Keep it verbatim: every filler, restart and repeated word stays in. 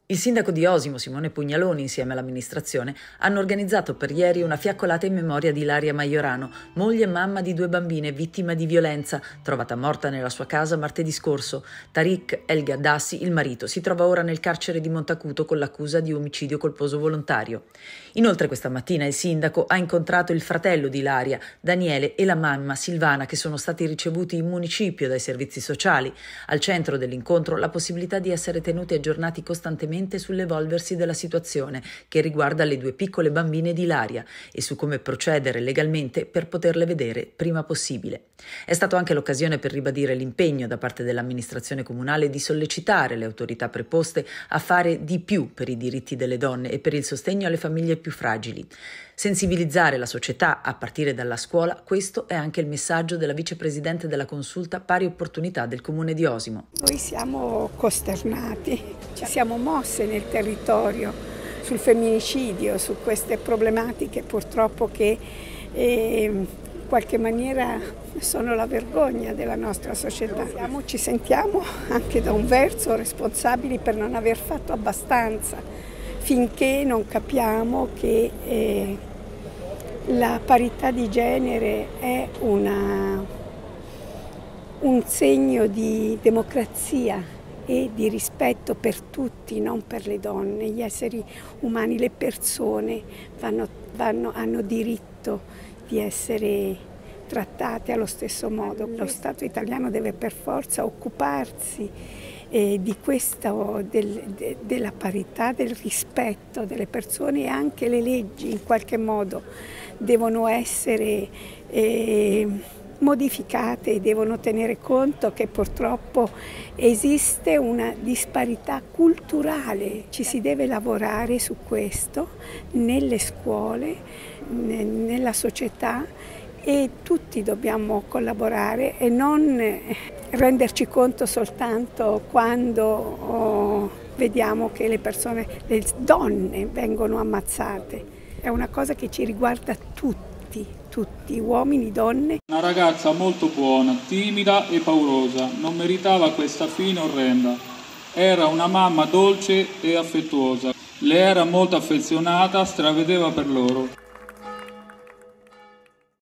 Il sindaco di Osimo, Simone Pugnaloni, insieme all'amministrazione, hanno organizzato per ieri una fiaccolata in memoria di Ilaria Maiorano, moglie e mamma di due bambine vittima di violenza, trovata morta nella sua casa martedì scorso. Tariq El Gaddassi, il marito, si trova ora nel carcere di Montacuto con l'accusa di omicidio colposo volontario. Inoltre questa mattina il sindaco ha incontrato il fratello di Ilaria, Daniele, e la mamma Silvana, che sono stati ricevuti in municipio dai servizi sociali. Al centro dell'incontro la possibilità di essere tenuti aggiornati costantemente sull'evolversi della situazione che riguarda le due piccole bambine di Ilaria e su come procedere legalmente per poterle vedere prima possibile. È stata anche l'occasione per ribadire l'impegno da parte dell'amministrazione comunale di sollecitare le autorità preposte a fare di più per i diritti delle donne e per il sostegno alle famiglie più fragili. Sensibilizzare la società a partire dalla scuola, questo è anche il messaggio della vicepresidente della Consulta Pari Opportunità del Comune di Osimo. Noi siamo costernati, ci siamo mosse nel territorio sul femminicidio, su queste problematiche purtroppo che eh, in qualche maniera sono la vergogna della nostra società. Ci sentiamo anche da un verso responsabili per non aver fatto abbastanza finché non capiamo che eh, la parità di genere è una, un segno di democrazia e di rispetto per tutti, non per le donne. Gli esseri umani, le persone vanno, vanno, hanno diritto di essere trattate allo stesso modo. Lo Stato italiano deve per forza occuparsi eh, di questo, del, de, della parità, del rispetto delle persone, e anche le leggi in qualche modo devono essere eh, modificate e devono tenere conto che purtroppo esiste una disparità culturale. Ci si deve lavorare su questo nelle scuole, nella società, e tutti dobbiamo collaborare e non renderci conto soltanto quando oh, vediamo che le persone, le donne vengono ammazzate. È una cosa che ci riguarda tutti, tutti, uomini, donne. Una ragazza molto buona, timida e paurosa, non meritava questa fine orrenda. Era una mamma dolce e affettuosa. Le era molto affezionata, stravedeva per loro.